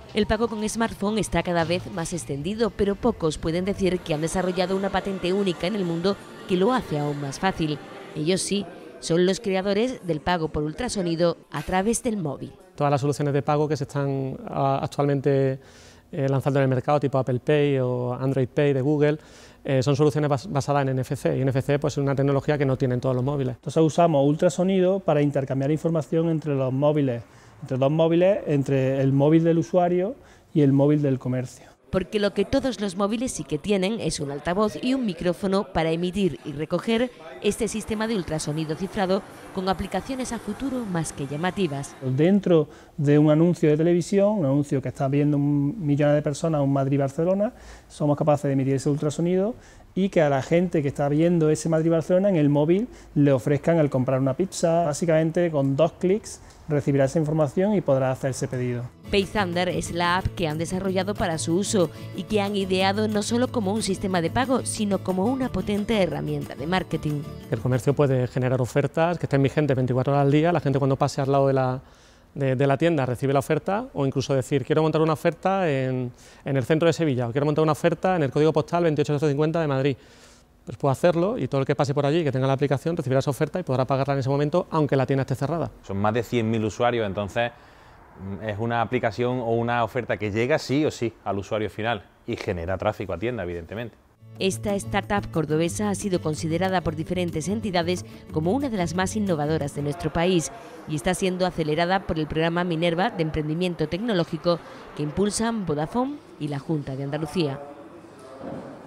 El pago con smartphone está cada vez más extendido, pero pocos pueden decir que han desarrollado una patente única en el mundo que lo hace aún más fácil. Ellos sí, son los creadores del pago por ultrasonido a través del móvil. Todas las soluciones de pago que se están actualmente lanzando en el mercado, tipo Apple Pay o Android Pay de Google, son soluciones basadas en NFC, y NFC pues, es una tecnología que no tienen todos los móviles. Entonces usamos ultrasonido para intercambiar información entre los móviles, entre dos móviles, entre el móvil del usuario y el móvil del comercio. Porque lo que todos los móviles sí que tienen es un altavoz y un micrófono para emitir y recoger este sistema de ultrasonido cifrado con aplicaciones a futuro más que llamativas. Dentro de un anuncio de televisión, un anuncio que está viendo millones de personas en Madrid-Barcelona, somos capaces de emitir ese ultrasonido y que a la gente que está viendo ese Madrid-Barcelona en el móvil le ofrezcan el comprar una pizza. Básicamente con 2 clics recibirá esa información y podrá hacer ese pedido. PayThunder es la app que han desarrollado para su uso y que han ideado no solo como un sistema de pago, sino como una potente herramienta de marketing. El comercio puede generar ofertas que estén vigentes 24 horas al día, la gente cuando pase al lado de la tienda recibe la oferta, o incluso decir quiero montar una oferta en el centro de Sevilla o quiero montar una oferta en el código postal 28850 de Madrid. Pues puedo hacerlo y todo el que pase por allí, que tenga la aplicación, recibirá esa oferta y podrá pagarla en ese momento, aunque la tienda esté cerrada. Son más de 100.000 usuarios, entonces es una aplicación o una oferta que llega sí o sí al usuario final y genera tráfico a tienda, evidentemente. Esta startup cordobesa ha sido considerada por diferentes entidades como una de las más innovadoras de nuestro país y está siendo acelerada por el programa Minerva de emprendimiento tecnológico que impulsan Vodafone y la Junta de Andalucía.